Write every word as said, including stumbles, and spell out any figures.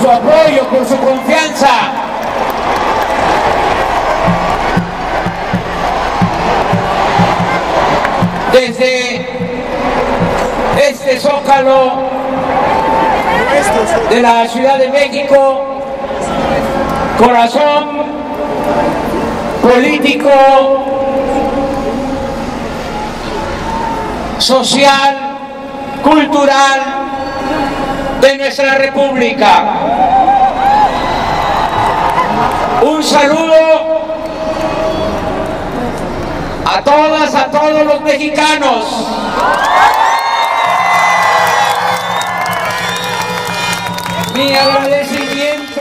su apoyo, por su confianza. Desde este Zócalo de la Ciudad de México, corazón político, social, cultural de nuestra República. Un saludo a todas, a todos los mexicanos. Mi agradecimiento